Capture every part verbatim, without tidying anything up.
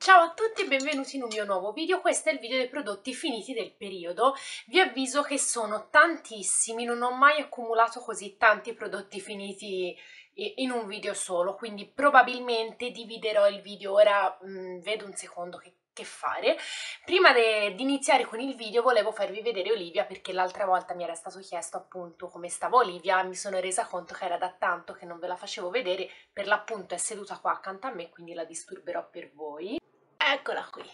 Ciao a tutti e benvenuti in un mio nuovo video. Questo è il video dei prodotti finiti del periodo. Vi avviso che sono tantissimi, non ho mai accumulato così tanti prodotti finiti in un video solo, quindi probabilmente dividerò il video. Ora mh, vedo un secondo che, che fare. Prima di iniziare con il video volevo farvi vedere Olivia, perché l'altra volta mi era stato chiesto appunto come stava Olivia. Mi sono resa conto che era da tanto che non ve la facevo vedere, per l'appunto è seduta qua accanto a me, quindi la disturberò per voi. Eccola qui,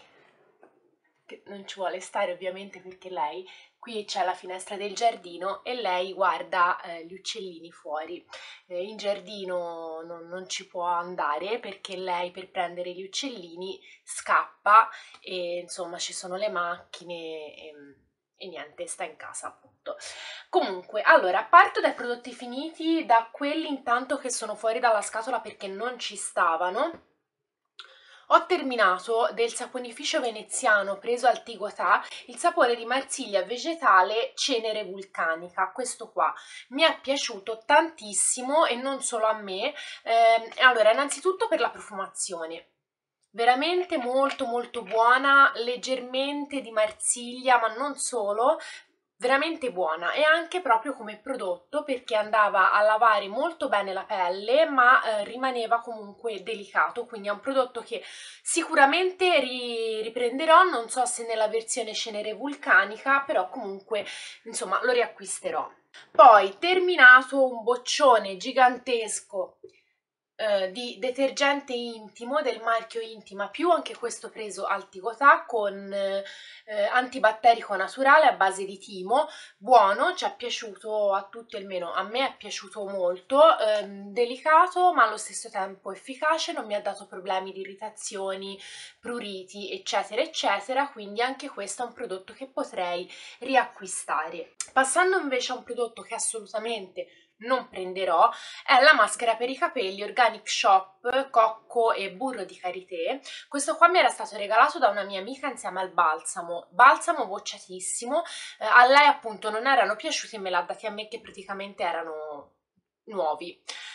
che non ci vuole stare ovviamente perché lei, qui c'è la finestra del giardino e lei guarda eh, gli uccellini fuori. Eh, in giardino non, non ci può andare perché lei per prendere gli uccellini scappa e insomma ci sono le macchine e, e niente, sta in casa appunto. Comunque, allora, parto dai prodotti finiti, da quelli intanto che sono fuori dalla scatola perché non ci stavano. Ho terminato del saponificio veneziano preso al Tigotà il sapone di Marsiglia vegetale cenere vulcanica. Questo qua mi è piaciuto tantissimo e non solo a me. Eh, allora, innanzitutto per la profumazione. Veramente molto molto buona, leggermente di Marsiglia, ma non solo, veramente buona, e anche proprio come prodotto perché andava a lavare molto bene la pelle ma eh, rimaneva comunque delicato, quindi è un prodotto che sicuramente ri riprenderò, non so se nella versione cenere vulcanica, però comunque insomma lo riacquisterò. Poi terminato un boccione gigantesco Uh, di detergente intimo del marchio Intima più, anche questo preso al Tigotà, con eh, antibatterico naturale a base di timo, buono, ci è piaciuto a tutti, almeno a me è piaciuto molto, ehm, delicato ma allo stesso tempo efficace, non mi ha dato problemi di irritazioni, pruriti eccetera eccetera, quindi anche questo è un prodotto che potrei riacquistare. Passando invece a un prodotto che assolutamente non prenderò, è la maschera per i capelli Organic Shop cocco e burro di karité. Questo qua mi era stato regalato da una mia amica insieme al balsamo, balsamo bocciatissimo. Eh, a lei appunto non erano piaciuti e me l'ha dati a me che praticamente erano nuovi.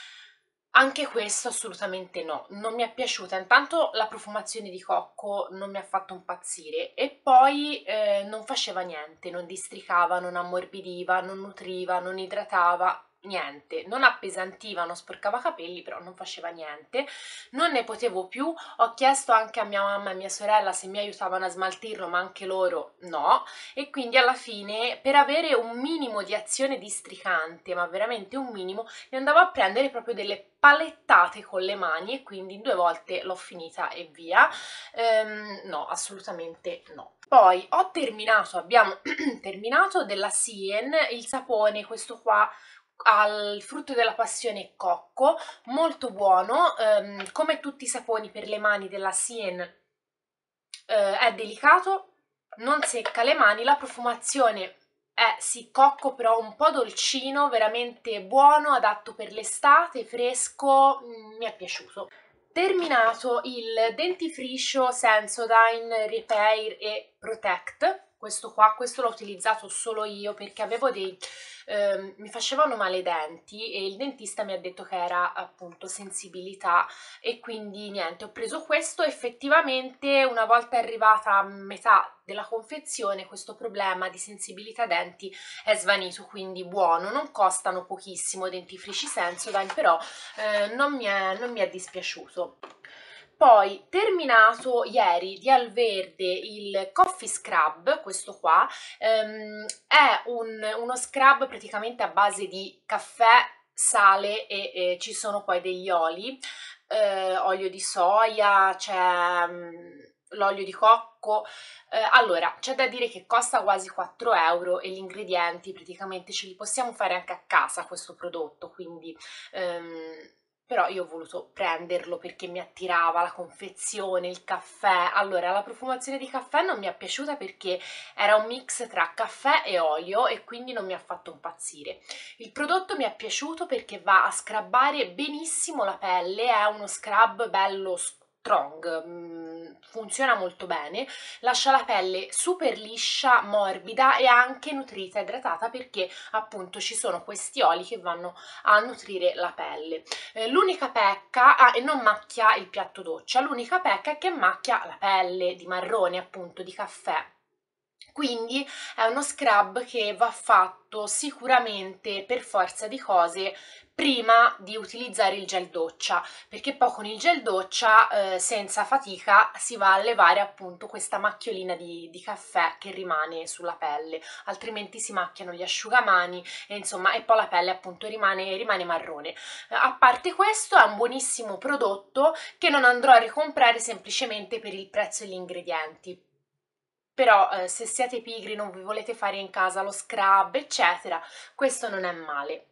Anche questo assolutamente no, non mi è piaciuta. Intanto la profumazione di cocco non mi ha fatto impazzire e poi eh, non faceva niente, non districava, non ammorbidiva, non nutriva, non idratava, niente, non appesantiva, non sporcava capelli, però non faceva niente. Non ne potevo più, ho chiesto anche a mia mamma e a mia sorella se mi aiutavano a smaltirlo, ma anche loro no, e quindi alla fine, per avere un minimo di azione districante, ma veramente un minimo, ne andavo a prendere proprio delle palettate con le mani e quindi due volte l'ho finita e via. Ehm, no, assolutamente no. Poi ho terminato, abbiamo terminato della Sien il sapone, questo qua al frutto della passione cocco, molto buono, ehm, come tutti i saponi per le mani della Sien eh, è delicato, non secca le mani, la profumazione è sì cocco però un po' dolcino, veramente buono, adatto per l'estate, fresco, mm, mi è piaciuto. Terminato il dentifricio Sensodyne Repair e Protect, questo qua, questo l'ho utilizzato solo io perché avevo dei, eh, mi facevano male i denti e il dentista mi ha detto che era appunto sensibilità e quindi niente, ho preso questo. Effettivamente una volta arrivata a metà della confezione questo problema di sensibilità denti è svanito, quindi buono, non costano pochissimo dentifrici Sensodyne, però eh, non, mi è, non mi è dispiaciuto. Poi terminato ieri di Alverde il Coffee Scrub, questo qua ehm, è un, uno scrub praticamente a base di caffè, sale e, e ci sono poi degli oli, eh, olio di soia, c'è l'olio di cocco. Eh, allora, c'è da dire che costa quasi quattro euro e gli ingredienti praticamente ce li possiamo fare anche a casa questo prodotto, quindi ehm, però io ho voluto prenderlo perché mi attirava la confezione, il caffè. Allora, la profumazione di caffè non mi è piaciuta perché era un mix tra caffè e olio e quindi non mi ha fatto impazzire. Il prodotto mi è piaciuto perché va a scrubbare benissimo la pelle, è uno scrub bello strong, funziona molto bene, lascia la pelle super liscia, morbida e anche nutrita e idratata, perché appunto ci sono questi oli che vanno a nutrire la pelle. Eh, l'unica pecca, ah, e non macchia il piatto doccia, l'unica pecca è che macchia la pelle di marrone, appunto di caffè. Quindi è uno scrub che va fatto sicuramente per forza di cose prima di utilizzare il gel doccia, perché poi con il gel doccia eh, senza fatica si va a levare appunto questa macchiolina di, di caffè che rimane sulla pelle, altrimenti si macchiano gli asciugamani e insomma, e poi la pelle appunto rimane, rimane marrone. Eh, a parte questo, è un buonissimo prodotto che non andrò a ricomprare semplicemente per il prezzo e gli ingredienti. Però eh, se siete pigri, non vi volete fare in casa lo scrub, eccetera, questo non è male.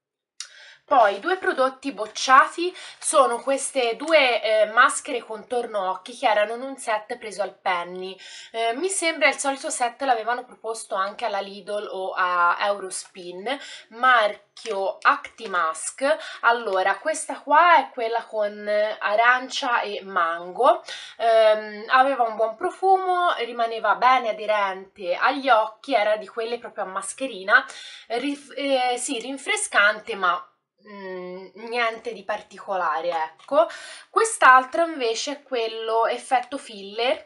Poi due prodotti bocciati sono queste due eh, maschere contorno occhi che erano in un set preso al Penny. Eh, mi sembra il solito set l'avevano proposto anche alla Lidl o a Eurospin, marchio Actimask. Allora, questa qua è quella con arancia e mango, eh, aveva un buon profumo, rimaneva bene aderente agli occhi, era di quelle proprio a mascherina, rif eh, sì, rinfrescante, ma Mm, niente di particolare, ecco. Quest'altro invece è quello effetto filler,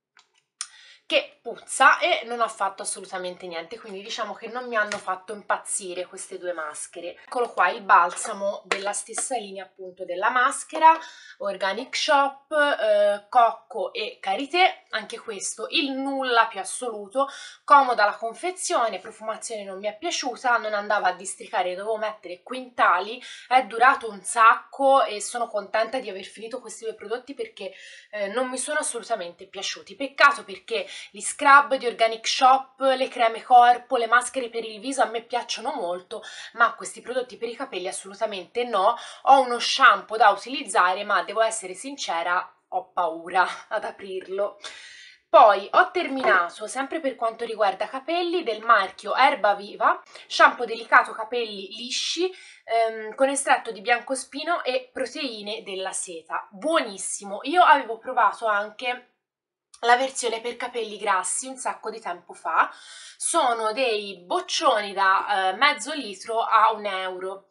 che puzza e non ho fatto assolutamente niente, quindi diciamo che non mi hanno fatto impazzire queste due maschere. Eccolo qua, il balsamo della stessa linea appunto della maschera, Organic Shop, eh, cocco e karité, anche questo il nulla più assoluto, comoda la confezione, profumazione non mi è piaciuta, non andava a districare, dovevo mettere quintali, è durato un sacco e sono contenta di aver finito questi due prodotti perché eh, non mi sono assolutamente piaciuti. Peccato, perché gli scrub di Organic Shop, le creme corpo, le maschere per il viso a me piacciono molto, ma questi prodotti per i capelli assolutamente no. Ho uno shampoo da utilizzare, ma devo essere sincera, ho paura ad aprirlo. Poi ho terminato, sempre per quanto riguarda capelli, del marchio Erba Viva, shampoo delicato capelli lisci, ehm, con estratto di biancospino e proteine della seta. Buonissimo. Io avevo provato anche la versione per capelli grassi un sacco di tempo fa, sono dei boccioni da eh, mezzo litro a un euro,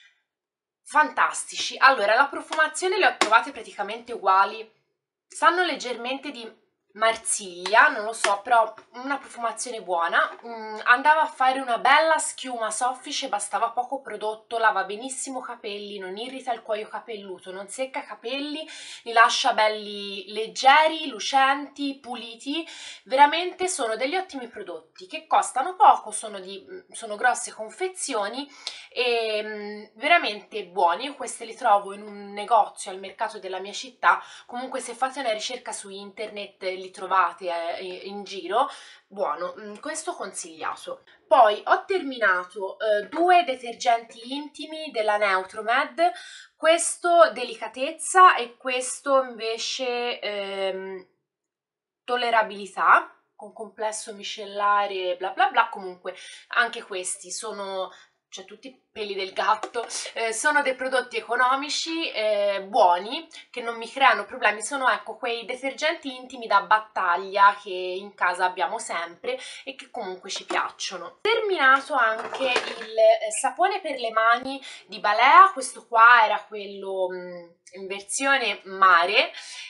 fantastici. Allora, la profumazione le ho trovate praticamente uguali, sanno leggermente di Marsiglia, non lo so, però una profumazione buona, mm, andava a fare una bella schiuma soffice, bastava poco prodotto, lava benissimo capelli, non irrita il cuoio capelluto, non secca capelli, li lascia belli leggeri, lucenti, puliti. Veramente sono degli ottimi prodotti che costano poco, sono, di, sono grosse confezioni e mm, veramente buoni. Io queste li trovo in un negozio al mercato della mia città, comunque se fate una ricerca su internet li trovate eh, in giro. Buono, questo consigliato. Poi ho terminato eh, due detergenti intimi della Neutromed, questo delicatezza e questo invece ehm, tollerabilità, con complesso micellare bla bla bla. Comunque anche questi sono, cioè tutti i peli del gatto, eh, sono dei prodotti economici, eh, buoni, che non mi creano problemi, sono ecco quei detergenti intimi da battaglia che in casa abbiamo sempre e che comunque ci piacciono. Terminato anche il eh, sapone per le mani di Balea, questo qua era quello mh, in versione mare,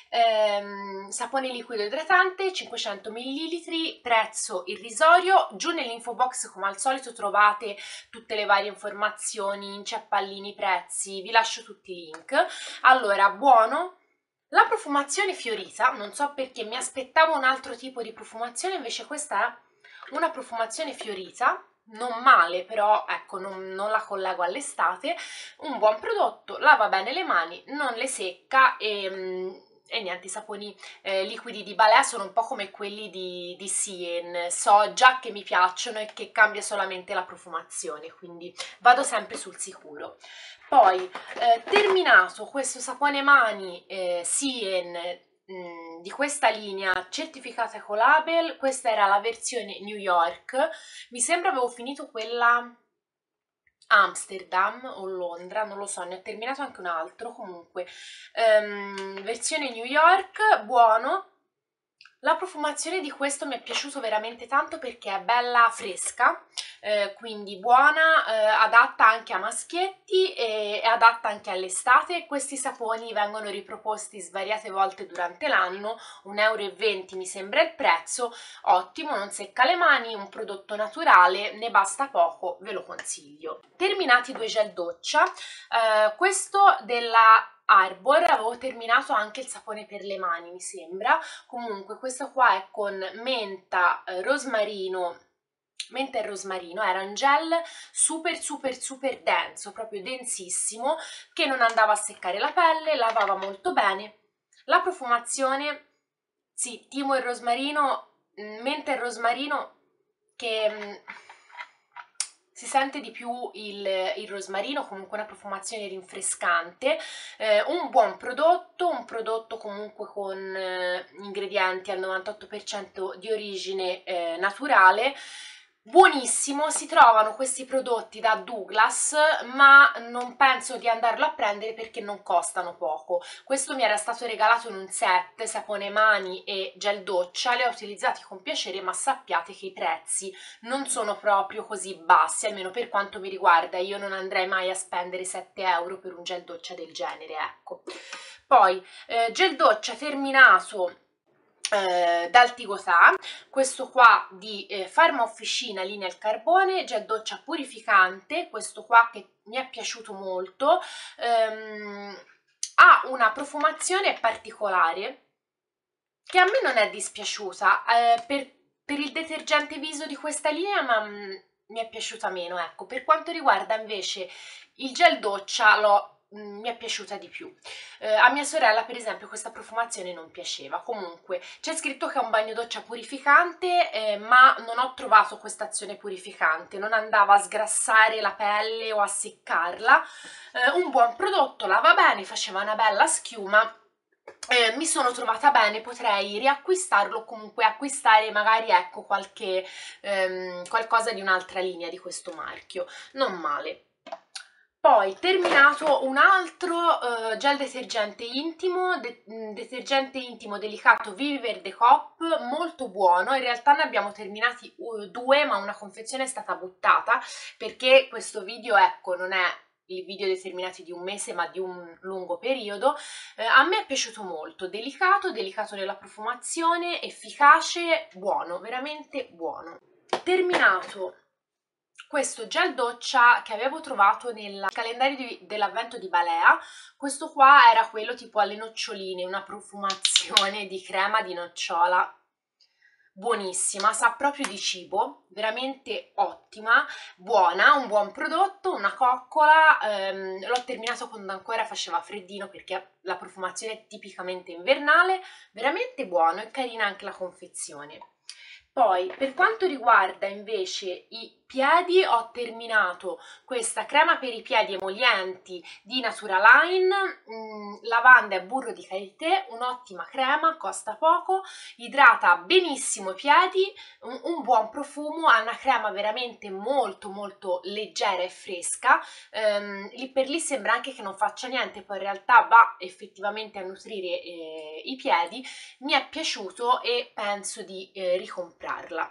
ehm, sapone liquido idratante, cinquecento millilitri, prezzo irrisorio. Giù nell'info box come al solito trovate tutte le varie informazioni, inceppallini, prezzi, vi lascio tutti i link. Allora, buono. La profumazione fiorita, non so perché mi aspettavo un altro tipo di profumazione, invece questa è una profumazione fiorita, non male, però ecco non, non la collego all'estate, un buon prodotto, lava bene le mani, non le secca e... E niente, i saponi eh, liquidi di Balea sono un po' come quelli di, di Sien, so già che mi piacciono e che cambia solamente la profumazione, quindi vado sempre sul sicuro. Poi, eh, terminato questo sapone mani eh, Sien mh, di questa linea certificata Ecolabel, questa era la versione New York, mi sembra avevo finito quella Amsterdam o Londra, non lo so, ne ho terminato anche un altro, comunque um, versione New York, buono. La profumazione di questo mi è piaciuto veramente tanto perché è bella fresca, eh, quindi buona, eh, adatta anche a maschietti e è adatta anche all'estate. Questi saponi vengono riproposti svariate volte durante l'anno, un euro e venti mi sembra il prezzo, ottimo, non secca le mani, un prodotto naturale, ne basta poco, ve lo consiglio. Terminati i due gel doccia, eh, questo della Arbor, avevo terminato anche il sapone per le mani mi sembra. Comunque questo qua è con menta, eh, rosmarino, menta e rosmarino, era un gel super super super denso, proprio densissimo, che non andava a seccare la pelle, lavava molto bene. La profumazione, sì, timo e rosmarino, menta e rosmarino, che mh, si sente di più il, il rosmarino, comunque una profumazione rinfrescante, eh, un buon prodotto, un prodotto comunque con eh, ingredienti al novantotto per cento di origine eh, naturale. Buonissimo, si trovano questi prodotti da Douglas, ma non penso di andarlo a prendere perché non costano poco. Questo mi era stato regalato in un set, sapone mani e gel doccia, li ho utilizzati con piacere, ma sappiate che i prezzi non sono proprio così bassi, almeno per quanto mi riguarda. Io non andrei mai a spendere sette euro per un gel doccia del genere, ecco. Poi, eh, gel doccia terminato Eh, dal Tigotà, questo qua di eh, Pharma Officina linea al carbone, gel doccia purificante, questo qua che mi è piaciuto molto, ehm, ha una profumazione particolare che a me non è dispiaciuta, eh, per, per il detergente viso di questa linea, ma mh, mi è piaciuta meno, ecco. Per quanto riguarda invece il gel doccia, l'ho mi è piaciuta di più. Eh, a mia sorella per esempio questa profumazione non piaceva. Comunque c'è scritto che è un bagno doccia purificante, eh, ma non ho trovato questa azione purificante, non andava a sgrassare la pelle o a seccarla. Eh, un buon prodotto, lava bene, faceva una bella schiuma. Eh, mi sono trovata bene, potrei riacquistarlo o comunque acquistare magari ecco qualche ehm, qualcosa di un'altra linea di questo marchio, non male. Poi terminato un altro uh, gel detergente intimo, de detergente intimo delicato Vivi Verde Cop, molto buono. In realtà ne abbiamo terminati uh, due, ma una confezione è stata buttata perché questo video, ecco, non è il video determinati di un mese ma di un lungo periodo. Eh, a me è piaciuto molto, delicato, delicato nella profumazione, efficace, buono, veramente buono. Terminato questo gel doccia che avevo trovato nel calendario dell'avvento di Balea, questo qua era quello tipo alle noccioline, una profumazione di crema di nocciola buonissima, sa proprio di cibo, veramente ottima, buona, un buon prodotto, una coccola, ehm, l'ho terminato quando ancora faceva freddino perché la profumazione è tipicamente invernale, veramente buono e carina anche la confezione. Poi per quanto riguarda invece i piedi, ho terminato questa crema per i piedi emolienti di Naturaline, mh, lavanda e burro di karité, un'ottima crema, costa poco, idrata benissimo i piedi, un, un buon profumo, ha una crema veramente molto molto leggera e fresca, ehm, lì per lì sembra anche che non faccia niente, poi in realtà va effettivamente a nutrire eh, i piedi. Mi è piaciuto e penso di eh, ricomprarla.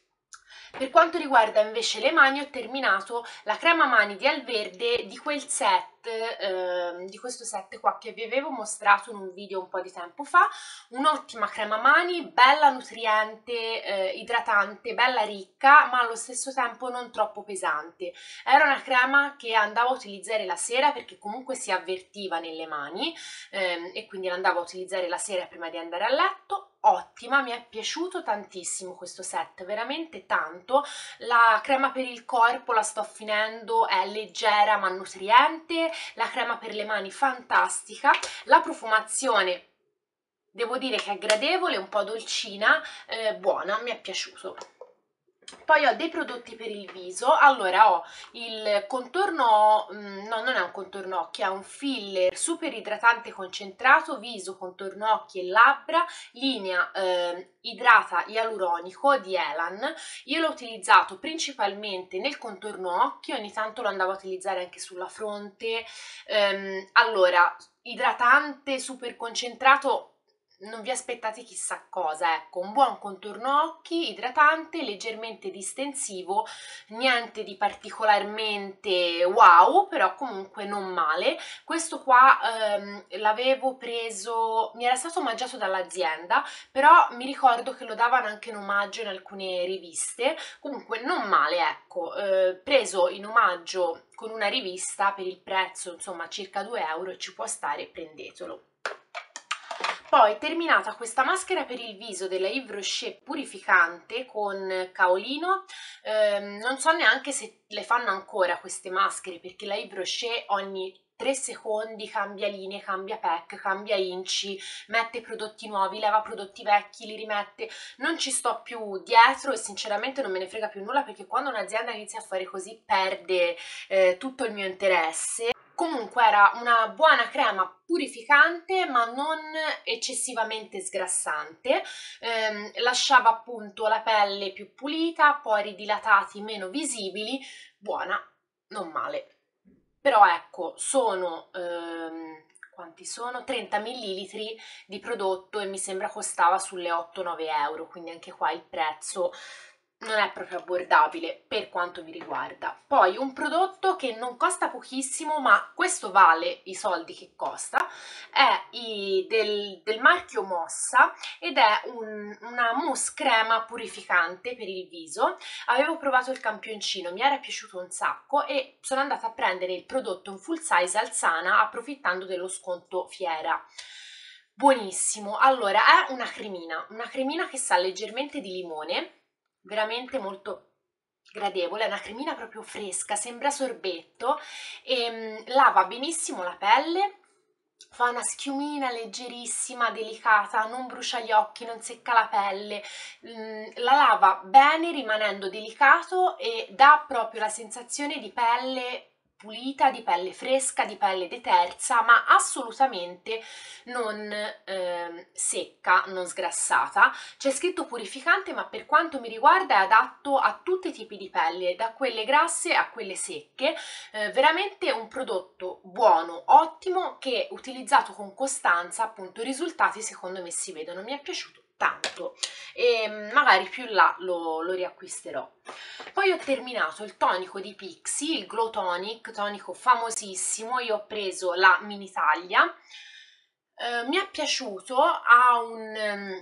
Per quanto riguarda invece le mani, ho terminato la crema mani di Alverde di quel set, eh, di questo set qua che vi avevo mostrato in un video un po' di tempo fa. Un'ottima crema mani, bella nutriente, eh, idratante, bella ricca, ma allo stesso tempo non troppo pesante. Era una crema che andavo a utilizzare la sera perché comunque si avvertiva nelle mani, ehm, e quindi l'andavo a utilizzare la sera prima di andare a letto. Ottima, mi è piaciuto tantissimo questo set, veramente tanto. La crema per il corpo la sto finendo, è leggera ma nutriente, la crema per le mani fantastica, la profumazione devo dire che è gradevole, un po' dolcina, eh, buona, mi è piaciuto. Poi ho dei prodotti per il viso. Allora ho il contorno, mm, no, non è un contorno occhi, è un filler super idratante concentrato viso, contorno occhi e labbra, linea eh, idrata ialuronico di Elan. Io l'ho utilizzato principalmente nel contorno occhi, ogni tanto lo andavo a utilizzare anche sulla fronte. Ehm, allora, idratante super concentrato, non vi aspettate chissà cosa, ecco, un buon contorno occhi, idratante, leggermente distensivo, niente di particolarmente wow, però comunque non male. Questo qua ehm, l'avevo preso, mi era stato omaggiato dall'azienda, però mi ricordo che lo davano anche in omaggio in alcune riviste, comunque non male, ecco, eh, preso in omaggio con una rivista per il prezzo, insomma, circa due euro, ci può stare, prendetelo. Poi, terminata questa maschera per il viso della Yves Rocher purificante con caolino, ehm, non so neanche se le fanno ancora queste maschere, perché la Yves Rocher ogni tre secondi cambia linee, cambia pack, cambia inci, mette prodotti nuovi, leva prodotti vecchi, li rimette. Non ci sto più dietro e sinceramente non me ne frega più nulla, perché quando un'azienda inizia a fare così perde eh, tutto il mio interesse. Comunque era una buona crema purificante ma non eccessivamente sgrassante, ehm, lasciava appunto la pelle più pulita, pori dilatati meno visibili, buona, non male. Però ecco, sono, ehm, quanti sono? trenta millilitri di prodotto e mi sembra costava sulle otto nove euro, quindi anche qua il prezzo non è proprio abbordabile per quanto mi riguarda. Poi un prodotto che non costa pochissimo, ma questo vale i soldi che costa, è i, del, del marchio Mossa ed è un, una mousse crema purificante per il viso. Avevo provato il campioncino, mi era piaciuto un sacco e sono andata a prendere il prodotto in full size al Sana approfittando dello sconto fiera. Buonissimo. Allora, è una cremina, una cremina che sa leggermente di limone, veramente molto gradevole, è una cremina proprio fresca, sembra sorbetto e mm, lava benissimo la pelle, fa una schiumina leggerissima, delicata, non brucia gli occhi, non secca la pelle, mm, la lava bene rimanendo delicato e dà proprio la sensazione di pelle pulita, di pelle fresca, di pelle detersa, ma assolutamente non eh, secca, non sgrassata. C'è scritto purificante, ma per quanto mi riguarda è adatto a tutti i tipi di pelle, da quelle grasse a quelle secche. Eh, veramente un prodotto buono, ottimo, che utilizzato con costanza, appunto, i risultati secondo me si vedono. Mi è piaciuto tanto e magari più in là lo, lo riacquisterò. Poi ho terminato il tonico di Pixi, il Glow Tonic, tonico famosissimo. Io ho preso la mini taglia. Uh, mi è piaciuto, ha un, um,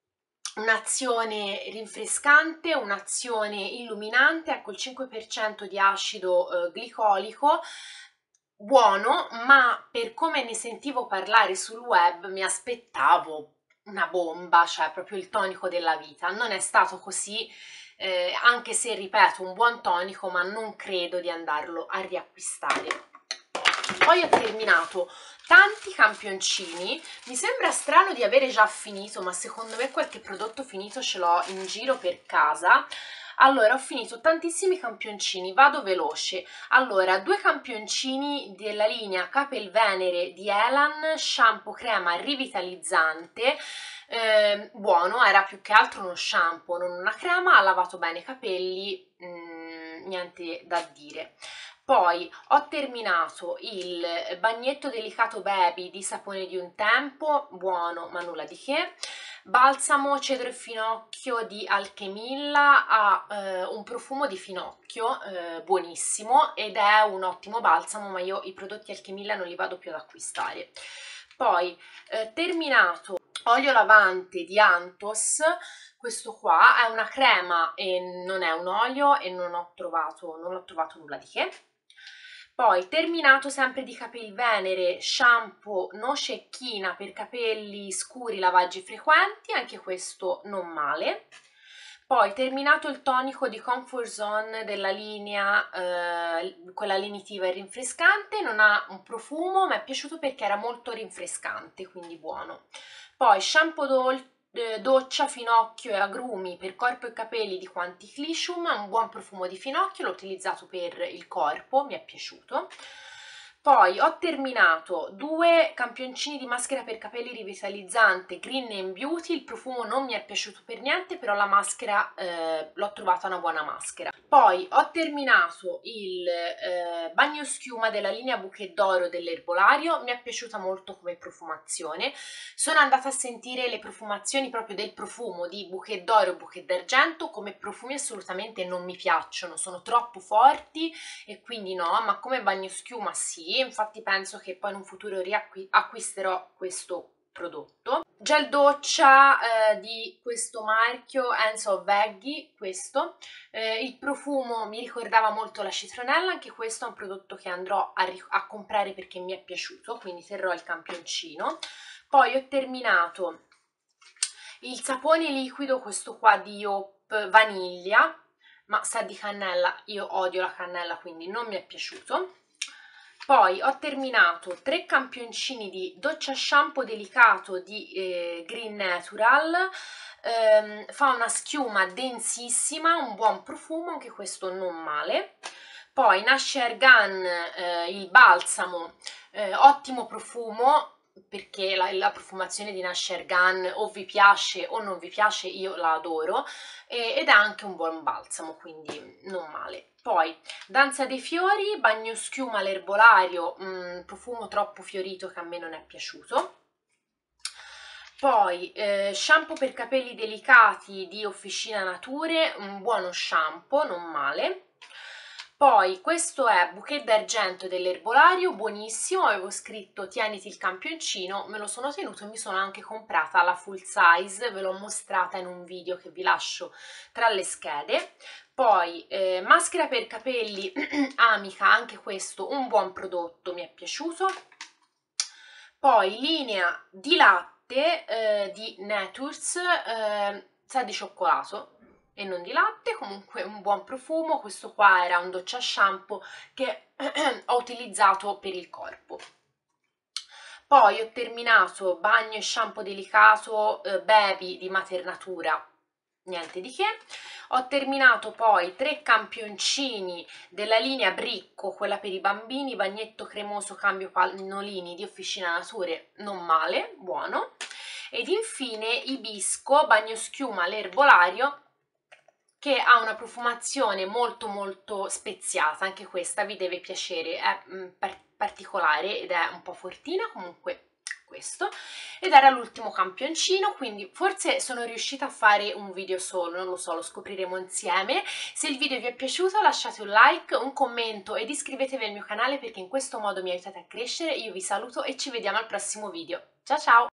un'azione rinfrescante, un'azione illuminante, ecco il cinque per cento di acido uh, glicolico, buono, ma per come ne sentivo parlare sul web mi aspettavo una bomba, cioè proprio il tonico della vita. Non è stato così, eh, anche se ripeto un buon tonico, ma non credo di andarlo a riacquistare. Poi ho terminato tanti campioncini, mi sembra strano di avere già finito, ma secondo me qualche prodotto finito ce l'ho in giro per casa. Allora, ho finito tantissimi campioncini, vado veloce. Allora, due campioncini della linea Capel Venere di Elan, shampoo crema rivitalizzante, eh, buono, era più che altro uno shampoo, non una crema, ha lavato bene i capelli, mm, niente da dire. Poi ho terminato il bagnetto delicato baby di Sapone di un Tempo, buono ma nulla di che. Balsamo cedro e finocchio di Alchemilla, ha eh, un profumo di finocchio eh, buonissimo ed è un ottimo balsamo, ma io i prodotti Alchemilla non li vado più ad acquistare. Poi eh, terminato olio lavante di Anthos. Questo qua è una crema e non è un olio e non ho trovato, non ho trovato nulla di che. Poi terminato sempre di Capel Venere, shampoo noce e china per capelli scuri, lavaggi frequenti, anche questo non male. Poi terminato il tonico di Comfort Zone della linea, eh, quella lenitiva e rinfrescante, non ha un profumo, ma è piaciuto perché era molto rinfrescante, quindi buono. Poi shampoo dolce, eh, doccia, finocchio e agrumi per corpo e capelli di Quanticlicium, un buon profumo di finocchio, l'ho utilizzato per il corpo, mi è piaciuto. Poi ho terminato due campioncini di maschera per capelli rivitalizzante Green and Beauty, il profumo non mi è piaciuto per niente, però la maschera eh, l'ho trovata una buona maschera. Poi ho terminato il eh, bagno schiuma della linea Bouquet d'Oro dell'erbolario, mi è piaciuta molto come profumazione. Sono andata a sentire le profumazioni proprio del profumo di Bouquet d'Oro e Bouquet d'Argento, come profumi assolutamente non mi piacciono, sono troppo forti e quindi no, ma come bagno schiuma sì. Infatti penso che poi in un futuro riacquisterò questo prodotto. Gel doccia eh, di questo marchio Hands of Veggie, questo. Eh, il profumo mi ricordava molto la citronella, anche questo è un prodotto che andrò a, a comprare perché mi è piaciuto, quindi terrò il campioncino. Poi ho terminato il sapone liquido, questo qua di Hope Vaniglia, ma sa di cannella, io odio la cannella quindi non mi è piaciuto. Poi ho terminato tre campioncini di doccia shampoo delicato di eh, Green Natural, ehm, fa una schiuma densissima, un buon profumo, anche questo non male. Poi Nash Hair Gun, eh, il balsamo, eh, ottimo profumo, perché la, la profumazione di Nash Hair Gun o vi piace o non vi piace, io la adoro, e, ed è anche un buon balsamo, quindi non male. Poi Danza dei fiori, bagno schiuma all'erbolario, mh, profumo troppo fiorito che a me non è piaciuto. Poi eh, shampoo per capelli delicati di Officina Nature, un buono shampoo, non male. Poi questo è Bouquet d'Argento dell'erbolario, buonissimo, avevo scritto tieniti il campioncino, me lo sono tenuto e mi sono anche comprata la full size, ve l'ho mostrata in un video che vi lascio tra le schede. Poi eh, maschera per capelli Amica, anche questo un buon prodotto, mi è piaciuto. Poi linea di latte eh, di Natures, eh, sa di cioccolato e non di latte, comunque un buon profumo. Questo qua era un doccia shampoo che ho utilizzato per il corpo. Poi ho terminato bagno e shampoo delicato eh, Baby di Maternatura, niente di che. Ho terminato poi tre campioncini della linea Bricco, quella per i bambini, bagnetto cremoso cambio pannolini di Officina Nature, non male, buono. Ed infine Ibisco, bagno schiuma all'erbolario, che ha una profumazione molto molto speziata, anche questa vi deve piacere, è mm, particolare ed è un po' fortina, comunque questo. Ed era l'ultimo campioncino, quindi forse sono riuscita a fare un video solo, non lo so, lo scopriremo insieme. Se il video vi è piaciuto lasciate un like, un commento ed iscrivetevi al mio canale perché in questo modo mi aiutate a crescere. Io vi saluto e ci vediamo al prossimo video. Ciao ciao!